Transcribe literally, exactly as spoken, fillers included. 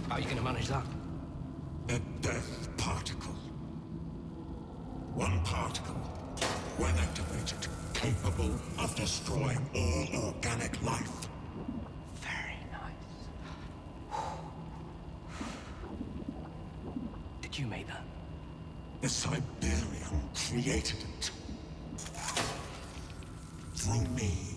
How are you gonna manage that? A death particle. One particle, when activated, capable of destroying all organic life. Very nice. Did you make that? The Siberium created it. Through me.